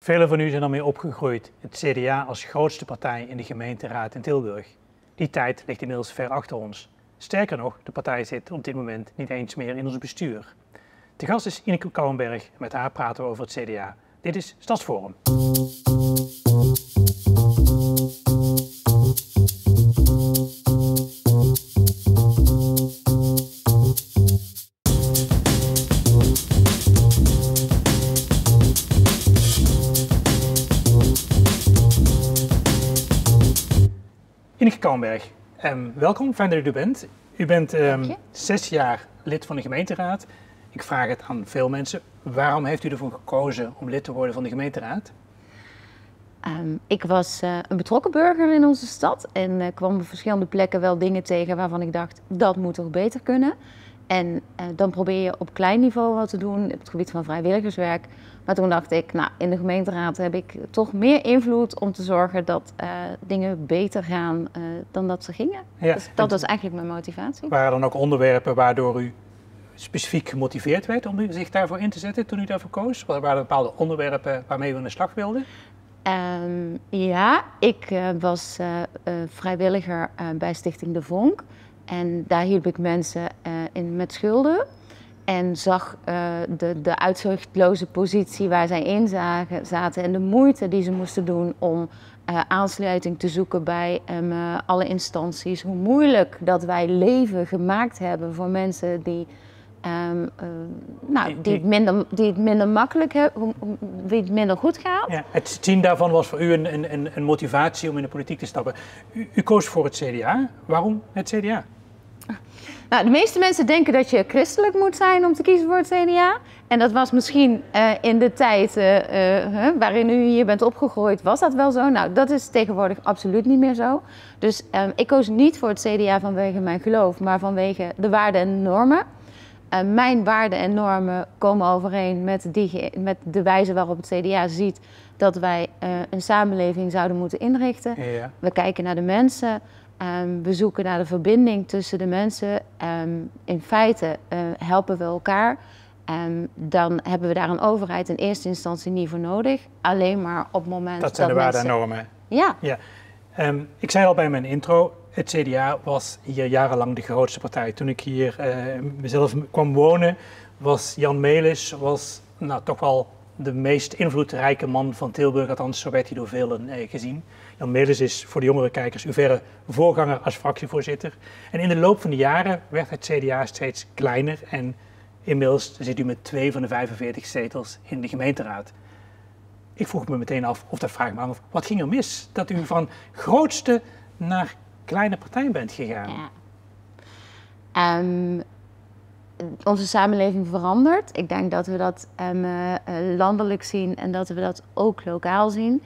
Velen van u zijn ermee opgegroeid, het CDA als grootste partij in de gemeenteraad in Tilburg. Die tijd ligt inmiddels ver achter ons. Sterker nog, de partij zit op dit moment niet eens meer in ons bestuur. De gast is Ineke Kouwenberg. Met haar praten we over het CDA. Dit is Stadsforum. Ineke Kouwenberg, welkom, fijn dat u er bent. U bent 6 jaar lid van de gemeenteraad. Ik vraag het aan veel mensen. Waarom heeft u ervoor gekozen om lid te worden van de gemeenteraad? Ik was een betrokken burger in onze stad en kwam op verschillende plekken wel dingen tegen waarvan ik dacht, dat moet toch beter kunnen. En dan probeer je op klein niveau wat te doen op het gebied van vrijwilligerswerk. Maar toen dacht ik, nou, in de gemeenteraad heb ik toch meer invloed om te zorgen dat dingen beter gaan dan dat ze gingen. Ja, dus dat was eigenlijk mijn motivatie. Waren er dan ook onderwerpen waardoor u specifiek gemotiveerd werd om zich daarvoor in te zetten toen u daarvoor koos? Waren er bepaalde onderwerpen waarmee u aan de slag wilde? Ja, ik was vrijwilliger bij Stichting De Vonk. En daar hielp ik mensen met schulden. En zag de uitzichtloze positie waar zij in zaten en de moeite die ze moesten doen om aansluiting te zoeken bij alle instanties. Hoe moeilijk dat wij leven gemaakt hebben voor mensen die het minder makkelijk hebben, wie het minder goed gaat. Ja, het zien daarvan was voor u een motivatie om in de politiek te stappen. U koos voor het CDA. Waarom het CDA? Nou, de meeste mensen denken dat je christelijk moet zijn om te kiezen voor het CDA. En dat was misschien in de tijd waarin u hier bent opgegroeid, was dat wel zo. Nou, dat is tegenwoordig absoluut niet meer zo. Dus ik koos niet voor het CDA vanwege mijn geloof, maar vanwege de waarden en normen. Mijn waarden en normen komen overeen met de wijze waarop het CDA ziet dat wij een samenleving zouden moeten inrichten. Ja. We kijken naar de mensen. We zoeken naar de verbinding tussen de mensen. In feite helpen we elkaar. Dan hebben we daar een overheid in eerste instantie niet voor nodig. Alleen maar op het moment dat zijn de waarden en normen. Ja. Ik zei al bij mijn intro, het CDA was hier jarenlang de grootste partij. Toen ik hier mezelf kwam wonen, was Jan Melis toch wel de meest invloedrijke man van Tilburg. Althans, zo werd hij door velen gezien. Jan Melis is voor de jongere kijkers uw verre voorganger als fractievoorzitter. En in de loop van de jaren werd het CDA steeds kleiner en inmiddels zit u met 2 van de 45 zetels in de gemeenteraad. Ik vroeg me meteen af, of dat vraag ik me af, wat ging er mis? Dat u van grootste naar kleine partij bent gegaan. Ja. Onze samenleving verandert. Ik denk dat we dat landelijk zien en dat we dat ook lokaal zien.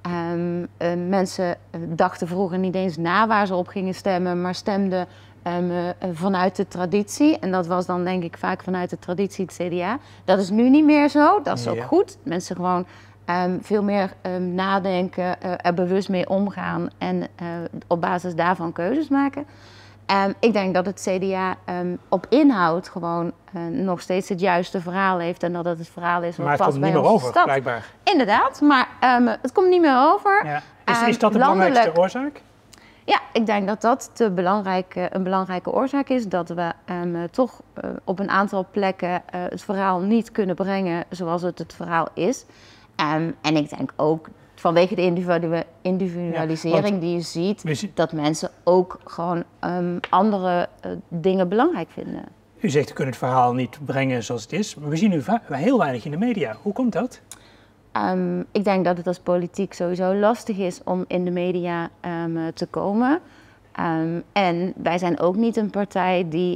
Mensen dachten vroeger niet eens na waar ze op gingen stemmen, maar stemden vanuit de traditie. En dat was dan denk ik vaak vanuit de traditie het CDA. Dat is nu niet meer zo, dat is ook goed. Mensen gewoon veel meer nadenken, er bewust mee omgaan en op basis daarvan keuzes maken. Ik denk dat het CDA op inhoud gewoon nog steeds het juiste verhaal heeft en dat het verhaal is wat past bij onze stad. Maar het komt niet meer over, blijkbaar. Inderdaad, maar het komt niet meer over. Ja. Is dat de belangrijkste oorzaak? Ja, ik denk dat dat een belangrijke oorzaak is. Dat we toch op een aantal plekken het verhaal niet kunnen brengen zoals het verhaal is. En ik denk ook vanwege de individualisering die je ziet, dat mensen ook gewoon andere dingen belangrijk vinden. U zegt, we kunnen het verhaal niet brengen zoals het is, maar we zien u heel weinig in de media. Hoe komt dat? Ik denk dat het als politiek sowieso lastig is om in de media te komen. En wij zijn ook niet een partij die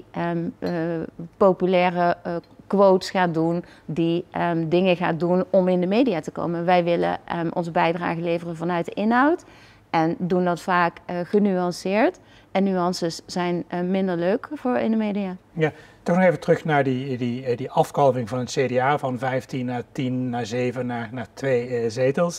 populaire quotes gaat doen, die dingen gaat doen om in de media te komen. Wij willen onze bijdrage leveren vanuit de inhoud en doen dat vaak genuanceerd. En nuances zijn minder leuk voor in de media. Ja, toch nog even terug naar die afkalving van het CDA van 15 naar 10 naar 7 naar 2 zetels.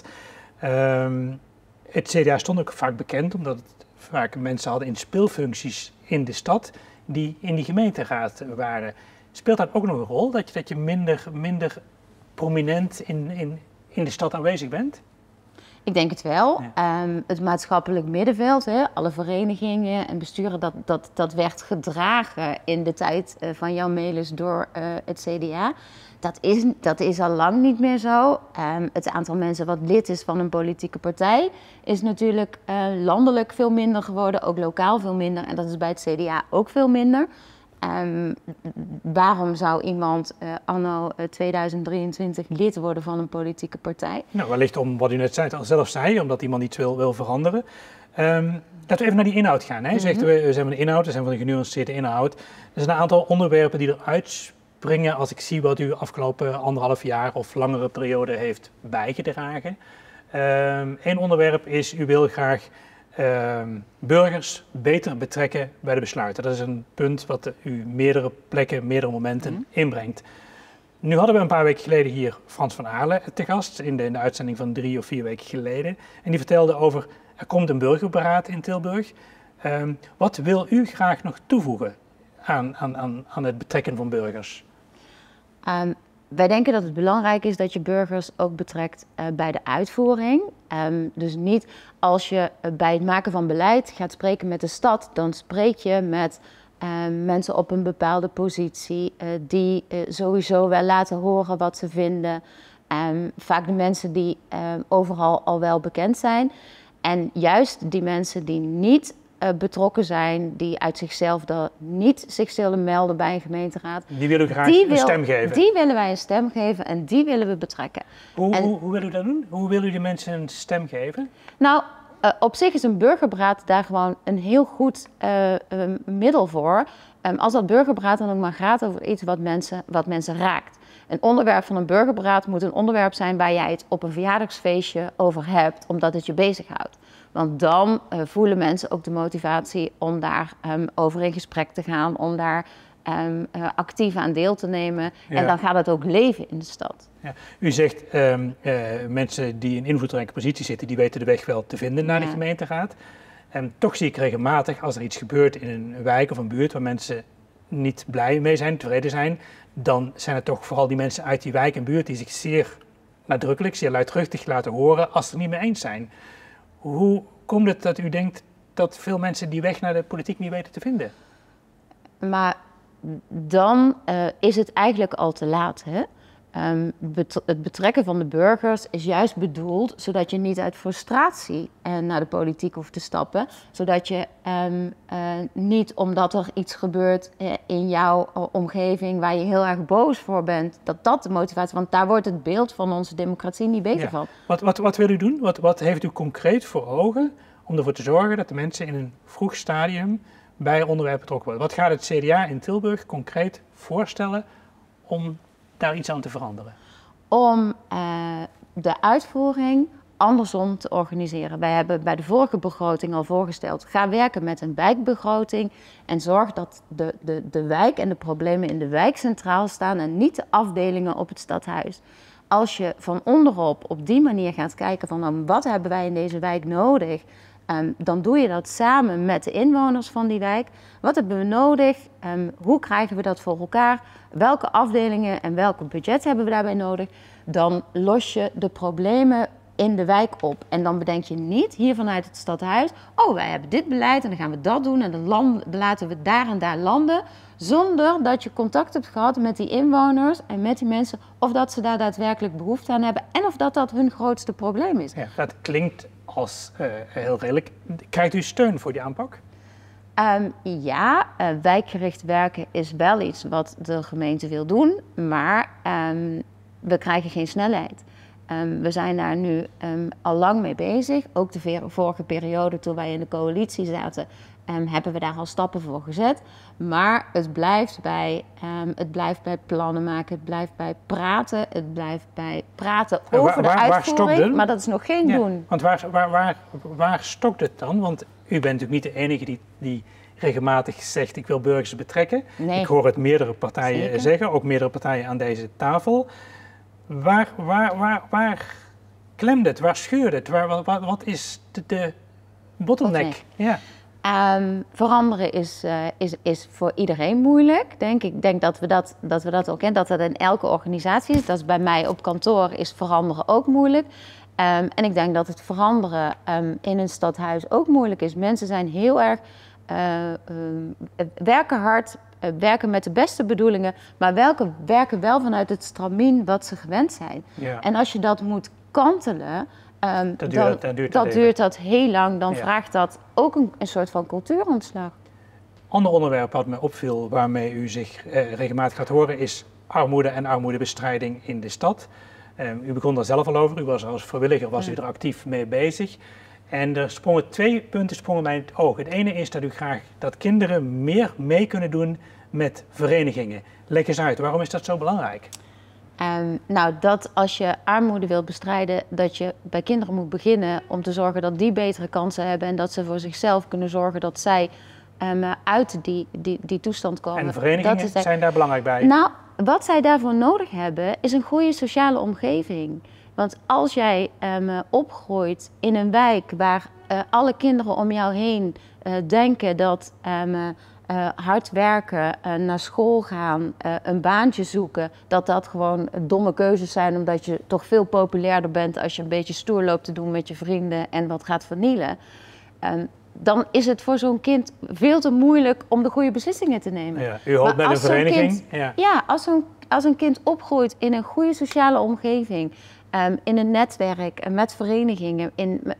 Het CDA stond ook vaak bekend omdat het vaak mensen hadden in speelfuncties in de stad die in die gemeenteraad waren. Speelt dat ook nog een rol, dat je minder prominent in in de stad aanwezig bent? Ik denk het wel. Ja. Het maatschappelijk middenveld, hè, alle verenigingen en besturen, dat werd gedragen in de tijd van Jan Melis door het CDA. Dat is al lang niet meer zo. Het aantal mensen wat lid is van een politieke partij is natuurlijk landelijk veel minder geworden, ook lokaal veel minder. En dat is bij het CDA ook veel minder. Waarom zou iemand anno 2023 lid worden van een politieke partij? Nou, wellicht om wat u net zelf zei, omdat iemand iets wil veranderen. Laten we even naar die inhoud gaan. Hè. U zegt, we zijn van de inhoud, we zijn van de genuanceerde inhoud. Er zijn een aantal onderwerpen die eruit springen als ik zie wat u afgelopen 1,5 jaar of langere periode heeft bijgedragen. Eén onderwerp is, u wil graag burgers beter betrekken bij de besluiten. Dat is een punt wat u meerdere plekken, meerdere momenten inbrengt. Nu hadden we een paar weken geleden hier Frans van Aarle te gast in de uitzending van 3 of 4 weken geleden. En die vertelde over, er komt een burgerberaad in Tilburg. Wat wil u graag nog toevoegen aan het betrekken van burgers? Wij denken dat het belangrijk is dat je burgers ook betrekt bij de uitvoering. Dus niet als je bij het maken van beleid gaat spreken met de stad, dan spreek je met mensen op een bepaalde positie die sowieso wel laten horen wat ze vinden. Vaak de mensen die overal al wel bekend zijn. En juist die mensen die niet betrokken zijn, die uit zichzelf niet zich zullen melden bij een gemeenteraad. Die willen u graag een stem geven? Die willen wij een stem geven en die willen we betrekken. Hoe wil u dat doen? Hoe wil u die mensen een stem geven? Nou, op zich is een burgerberaad daar gewoon een heel goed middel voor. Als dat burgerberaad dan ook maar gaat over iets wat mensen raakt. Een onderwerp van een burgerberaad moet een onderwerp zijn waar jij het op een verjaardagsfeestje over hebt, omdat het je bezighoudt. Want dan voelen mensen ook de motivatie om daar over in gesprek te gaan, om daar actief aan deel te nemen. Ja. En dan gaat het ook leven in de stad. Ja. U zegt mensen die in invloedrijke positie zitten, die weten de weg wel te vinden naar de gemeenteraad. Toch zie ik regelmatig, als er iets gebeurt in een wijk of een buurt waar mensen niet blij mee zijn, tevreden zijn, dan zijn het toch vooral die mensen uit die wijk en buurt die zich zeer nadrukkelijk, zeer luidruchtig laten horen als ze het niet mee eens zijn. Hoe komt het dat u denkt dat veel mensen die weg naar de politiek niet weten te vinden? Maar dan is het eigenlijk al te laat, hè? Het betrekken van de burgers is juist bedoeld zodat je niet uit frustratie naar de politiek hoeft te stappen. Zodat je niet omdat er iets gebeurt in jouw omgeving waar je heel erg boos voor bent, dat de motivatie, want daar wordt het beeld van onze democratie niet beter van. Wat wil u doen? Wat heeft u concreet voor ogen om ervoor te zorgen dat de mensen in een vroeg stadium bij onderwerpen betrokken worden? Wat gaat het CDA in Tilburg concreet voorstellen om daar iets aan te veranderen? Om de uitvoering andersom te organiseren. Wij hebben bij de vorige begroting al voorgesteld, ga werken met een wijkbegroting en zorg dat de wijk en de problemen in de wijk centraal staan en niet de afdelingen op het stadhuis. Als je van onderop op die manier gaat kijken van wat hebben wij in deze wijk nodig, dan doe je dat samen met de inwoners van die wijk. Wat hebben we nodig? Hoe krijgen we dat voor elkaar? Welke afdelingen en welk budget hebben we daarbij nodig? Dan los je de problemen in de wijk op. En dan bedenk je niet hier vanuit het stadhuis, wij hebben dit beleid en dan gaan we dat doen en dan laten we daar en daar landen. Zonder dat je contact hebt gehad met die inwoners en met die mensen, of dat ze daar daadwerkelijk behoefte aan hebben en of dat hun grootste probleem is. Ja, dat klinkt als heel redelijk. Krijgt u steun voor die aanpak? Wijkgericht werken is wel iets wat de gemeente wil doen, maar we krijgen geen snelheid. We zijn daar nu al lang mee bezig. Ook de vorige periode toen wij in de coalitie zaten, hebben we daar al stappen voor gezet. Maar het blijft bij plannen maken, het blijft bij praten, het blijft bij praten over de uitvoering, maar dat is nog geen doen. Want waar stokt het dan? Want u bent natuurlijk niet de enige die regelmatig zegt ik wil burgers betrekken. Nee. Ik hoor het meerdere partijen zeggen, ook meerdere partijen aan deze tafel. Waar klemt het? Waar scheurt het? Wat is de bottleneck? Ja. Veranderen is voor iedereen moeilijk, denk ik. Ik denk dat we dat ook kennen, dat dat in elke organisatie is. Dat is bij mij op kantoor is veranderen ook moeilijk. En ik denk dat het veranderen in een stadhuis ook moeilijk is. Mensen zijn heel erg, werken hard, werken met de beste bedoelingen, maar werken wel vanuit het stramien wat ze gewend zijn. Ja. En als je dat moet kantelen, dan duurt dat heel lang. Dan vraagt dat ook een soort van cultuuromslag. Ander onderwerp wat me opviel waarmee u zich regelmatig gaat horen is armoede en armoedebestrijding in de stad. U begon daar zelf al over, u was als vrijwilliger u er actief mee bezig. En er sprongen 2 punten mij in het oog. Het ene is dat u graag dat kinderen meer mee kunnen doen met verenigingen. Leg eens uit, waarom is dat zo belangrijk? Nou, dat als je armoede wilt bestrijden, dat je bij kinderen moet beginnen om te zorgen dat die betere kansen hebben en dat ze voor zichzelf kunnen zorgen dat zij uit die toestand komen. En verenigingen zijn daar belangrijk bij? Nou, wat zij daarvoor nodig hebben is een goede sociale omgeving. Want als jij opgroeit in een wijk waar alle kinderen om jou heen denken dat hard werken, naar school gaan, een baantje zoeken, dat gewoon domme keuzes zijn omdat je toch veel populairder bent als je een beetje stoer loopt te doen met je vrienden en wat gaat vernielen. Dan is het voor zo'n kind veel te moeilijk om de goede beslissingen te nemen. Ja, u hoopt met een vereniging. Als een kind opgroeit in een goede sociale omgeving, in een netwerk, met verenigingen,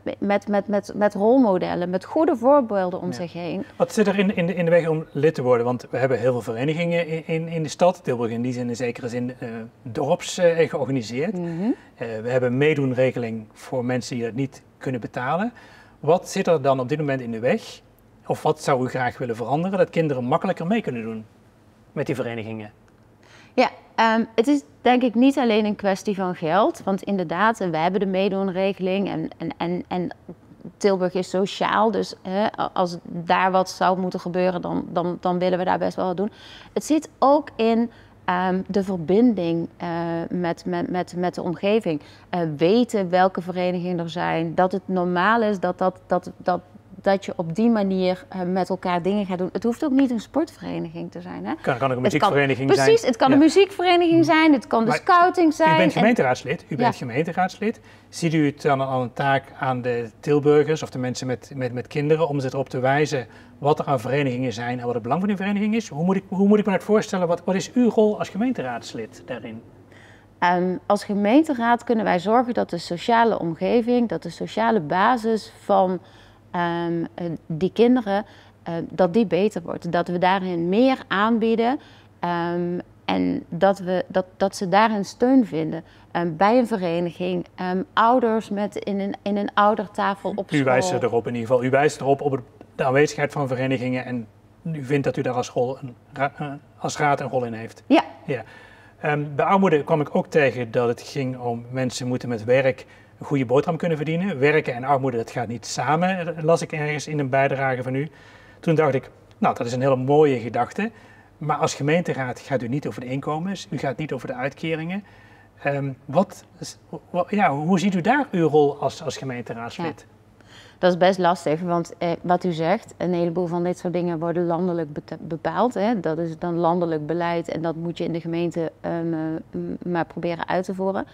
met rolmodellen, met goede voorbeelden om zich heen. Wat zit er in de weg om lid te worden? Want we hebben heel veel verenigingen in de stad. Tilburg in die zin in zekere zin dorps georganiseerd. Mm-hmm. We hebben een meedoenregeling voor mensen die dat niet kunnen betalen. Wat zit er dan op dit moment in de weg? Of wat zou u graag willen veranderen? Dat kinderen makkelijker mee kunnen doen met die verenigingen? Ja, het is denk ik niet alleen een kwestie van geld. Want inderdaad, we hebben de meedoenregeling en Tilburg is sociaal. Dus als daar wat zou moeten gebeuren, dan willen we daar best wel wat doen. Het zit ook in de verbinding met de omgeving. Weten welke verenigingen er zijn. Dat het normaal is dat je op die manier met elkaar dingen gaat doen. Het hoeft ook niet een sportvereniging te zijn. Hè? Kan ook een muziekvereniging zijn. Precies, het kan een muziekvereniging zijn, het kan de scouting zijn. U bent gemeenteraadslid. Ziet u het dan al een taak aan de Tilburgers of de mensen met kinderen om ze erop te wijzen wat er aan verenigingen zijn en wat het belang van die vereniging is? Hoe moet ik me dat voorstellen? Wat is uw rol als gemeenteraadslid daarin? Als gemeenteraad kunnen wij zorgen dat de sociale omgeving, dat de sociale basis van die kinderen, dat die beter wordt. Dat we daarin meer aanbieden en dat ze daarin steun vinden. Bij een vereniging, ouders in een oudertafel op school. U wijst er erop in ieder geval. U wijst erop op de aanwezigheid van verenigingen en u vindt dat u daar als raad een rol in heeft. Ja. Bij armoede kwam ik ook tegen dat het ging om mensen moeten met werk een goede boterham kunnen verdienen. Werken en armoede, dat gaat niet samen, las ik ergens in een bijdrage van u. Toen dacht ik, nou, dat is een hele mooie gedachte. Maar als gemeenteraad gaat u niet over de inkomens, u gaat niet over de uitkeringen. Hoe ziet u daar uw rol als gemeenteraadslid? Ja. Dat is best lastig, want wat u zegt, een heleboel van dit soort dingen worden landelijk bepaald. Hè? Dat is dan landelijk beleid en dat moet je in de gemeente maar proberen uit te voeren.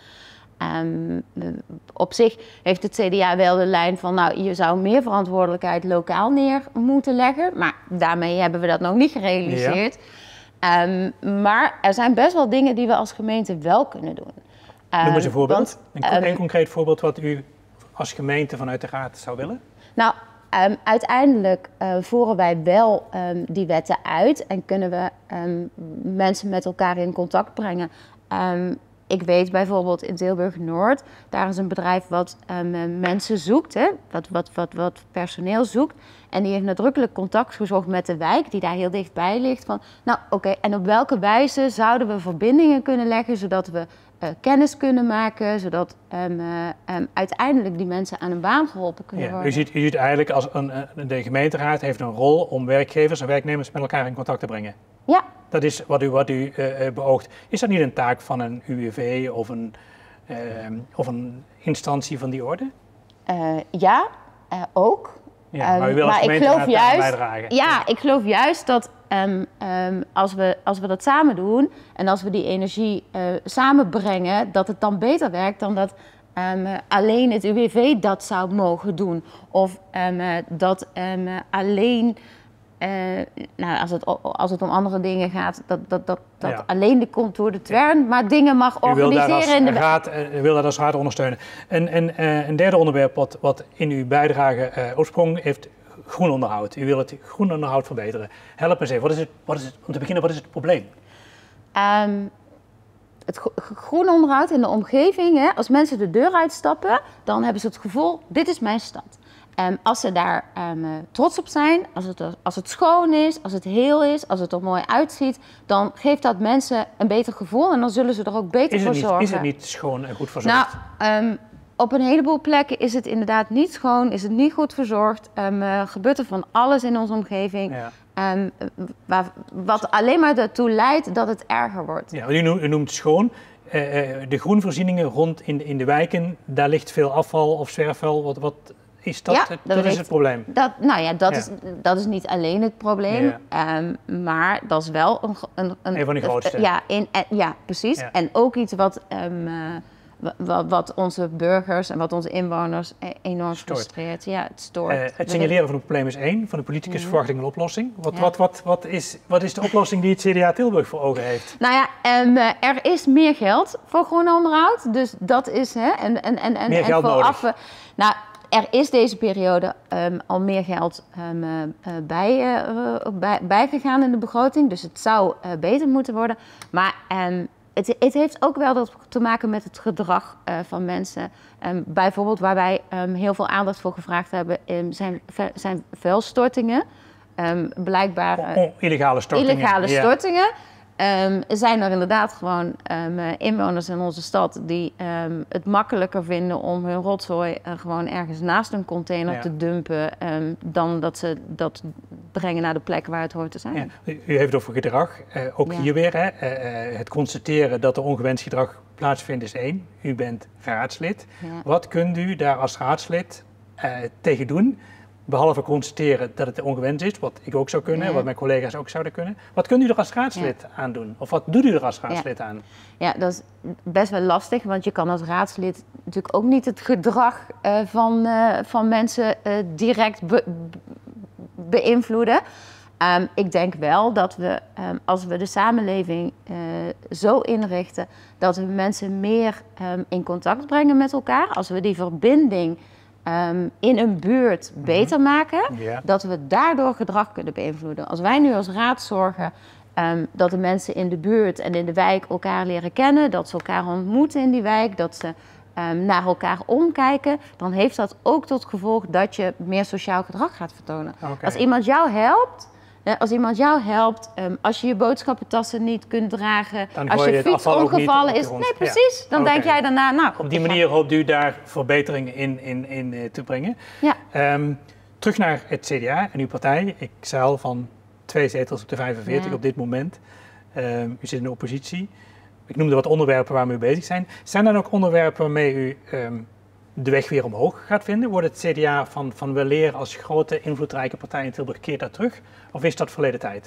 Op zich heeft het CDA wel de lijn van, nou, je zou meer verantwoordelijkheid lokaal neer moeten leggen. Maar daarmee hebben we dat nog niet gerealiseerd. Ja. Maar er zijn best wel dingen die we als gemeente wel kunnen doen. Noem eens een voorbeeld. Een concreet voorbeeld wat u als gemeente vanuit de raad zou willen? Nou, uiteindelijk voeren wij wel die wetten uit en kunnen we mensen met elkaar in contact brengen. Ik weet bijvoorbeeld in Tilburg-Noord, daar is een bedrijf wat mensen zoekt, hè, wat personeel zoekt. En die heeft nadrukkelijk contact gezocht met de wijk, die daar heel dichtbij ligt. Van, nou, oké, en op welke wijze zouden we verbindingen kunnen leggen, zodat we kennis kunnen maken, zodat uiteindelijk die mensen aan een baan geholpen kunnen worden. U ziet eigenlijk als de gemeenteraad heeft een rol om werkgevers en werknemers met elkaar in contact te brengen. Ja. Dat is wat u beoogt. Is dat niet een taak van een UWV of een instantie van die orde? Ja, ook. Ja, maar u wil als gemeente bijdragen. Ja, ik geloof juist dat als we dat samen doen en als we die energie samenbrengen, dat het dan beter werkt dan dat alleen het UWV dat zou mogen doen. Of dat alleen, als het om andere dingen gaat, dat alleen de Contour de Twern maar dingen mag organiseren. U wil dat als raad ondersteunen. Een derde onderwerp wat in uw bijdrage oorsprong heeft groen onderhoud. U wil het groen onderhoud verbeteren. Help eens even, om te beginnen, wat is het probleem? Het groen onderhoud in de omgeving, hè, als mensen de deur uitstappen, dan hebben ze het gevoel, dit is mijn stad. Als ze daar trots op zijn, als het schoon is, als het heel is, als het er mooi uitziet, dan geeft dat mensen een beter gevoel en dan zullen ze er ook beter voor zorgen. Is het niet schoon en goed verzorgd? Nou, op een heleboel plekken is het inderdaad niet schoon, is het niet goed verzorgd, gebeurt er van alles in onze omgeving. Ja. Wat alleen maar ertoe leidt dat het erger wordt. Ja, u noemt schoon. De groenvoorzieningen rond in de wijken, daar ligt veel afval of zwerfvuil. Wat is dat? Ja, dat is het probleem. Dat is niet alleen het probleem, maar dat is wel een van de grootste. Ja, precies. Ja. En ook iets wat onze burgers en wat onze inwoners enorm frustreert. Ja, het stoort. Het signaleren van het probleem is één, van de politicus verwacht ik een oplossing. Wat is de oplossing die het CDA Tilburg voor ogen heeft? Nou ja, er is meer geld voor groen onderhoud, dus dat is... meer geld nodig? Er is deze periode al meer geld bijgegaan in de begroting, dus het zou beter moeten worden. Maar het heeft ook wel te maken met het gedrag van mensen. Bijvoorbeeld waar wij heel veel aandacht voor gevraagd hebben, zijn vuilstortingen. Blijkbaar illegale stortingen. Zijn er inderdaad gewoon inwoners in onze stad die het makkelijker vinden om hun rotzooi gewoon ergens naast een container te dumpen, dan dat ze dat brengen naar de plek waar het hoort te zijn. Ja. U heeft het over gedrag, ook hier weer. Het constateren dat er ongewenst gedrag plaatsvindt is één. U bent raadslid. Ja. Wat kunt u daar als raadslid tegen doen? Behalve constateren dat het ongewenst is, wat ik ook zou kunnen, wat mijn collega's ook zouden kunnen. Wat kunt u er als raadslid aan doen? Of wat doet u er als raadslid aan? Ja, dat is best wel lastig, want je kan als raadslid natuurlijk ook niet het gedrag van mensen direct beïnvloeden. Ik denk wel dat we, als we de samenleving zo inrichten, dat we mensen meer in contact brengen met elkaar. Als we die verbinding in een buurt beter maken, dat we daardoor gedrag kunnen beïnvloeden. Als wij nu als raad zorgen dat de mensen in de buurt en in de wijk elkaar leren kennen, dat ze elkaar ontmoeten in die wijk, dat ze naar elkaar omkijken, dan heeft dat ook tot gevolg dat je meer sociaal gedrag gaat vertonen. Okay. Als iemand jou helpt, als je je boodschappentassen niet kunt dragen, als je fiets omgevallen is. Nee, precies. Dan denk jij daarna, op die manier hoopt u daar verbeteringen in te brengen. Ja. Terug naar het CDA en uw partij. Ik zei al van 2 zetels op de 45 op dit moment. U zit in de oppositie. Ik noemde wat onderwerpen waar we mee bezig zijn. Zijn er ook onderwerpen waarmee u de weg weer omhoog gaat vinden? Wordt het CDA van weleer als grote invloedrijke partij in Tilburg keert dat terug? Of is dat verleden tijd?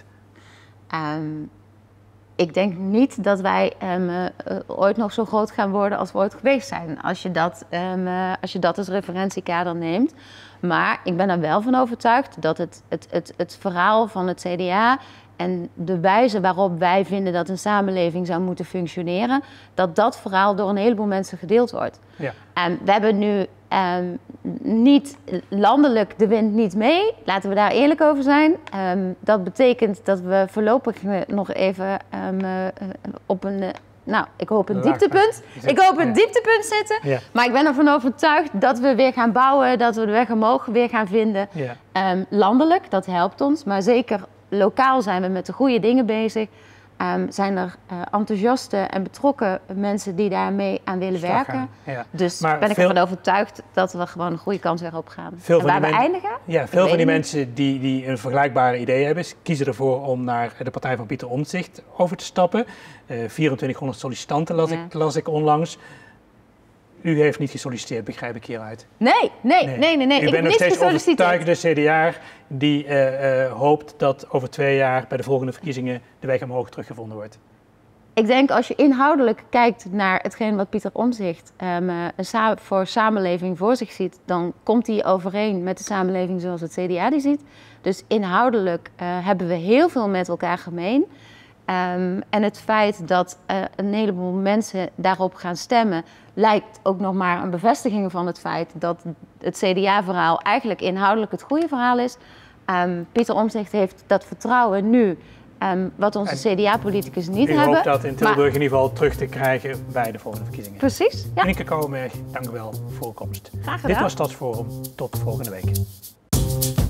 Ik denk niet dat wij ooit nog zo groot gaan worden als we ooit geweest zijn. Als je dat als referentiekader neemt. Maar ik ben er wel van overtuigd dat het verhaal van het CDA en de wijze waarop wij vinden dat een samenleving zou moeten functioneren, dat verhaal door een heleboel mensen gedeeld wordt. Ja. We hebben nu niet landelijk de wind niet mee, laten we daar eerlijk over zijn. Dat betekent dat we voorlopig nog even op een, ik hoop een dieptepunt. Ik hoop een dieptepunt zitten, maar ik ben ervan overtuigd dat we weer gaan bouwen, dat we de weg omhoog weer gaan vinden. Ja. Landelijk, dat helpt ons, maar zeker lokaal zijn we met de goede dingen bezig. Zijn er enthousiaste en betrokken mensen die daarmee aan willen werken. Ja. Dus maar ben ik ervan overtuigd dat we gewoon een goede kans weer op gaan. En waar we eindigen? Ja, veel van die mensen die een vergelijkbare idee hebben, kiezen ervoor om naar de partij van Pieter Omtzigt over te stappen. 2400 sollicitanten las ik onlangs. U heeft niet gesolliciteerd, begrijp ik hieruit. Nee. U Ik bent nog heb niet steeds gesolliciteerd. overtuigde CDA die hoopt dat over 2 jaar bij de volgende verkiezingen de weg omhoog teruggevonden wordt. Ik denk als je inhoudelijk kijkt naar hetgeen wat Pieter Omtzigt voor samenleving voor zich ziet, dan komt die overeen met de samenleving zoals het CDA die ziet. Dus inhoudelijk hebben we heel veel met elkaar gemeen. En het feit dat een heleboel mensen daarop gaan stemmen, lijkt ook nog maar een bevestiging van het feit dat het CDA-verhaal eigenlijk inhoudelijk het goede verhaal is. Pieter Omtzigt heeft dat vertrouwen nu, wat onze CDA-politicus niet hebben. U hoopt dat in Tilburg in ieder geval terug te krijgen bij de volgende verkiezingen. Precies, ja. Ineke Kouwenberg, dank u wel voor uw komst. Graag gedaan. Dit was Stadsforum. Tot de volgende week.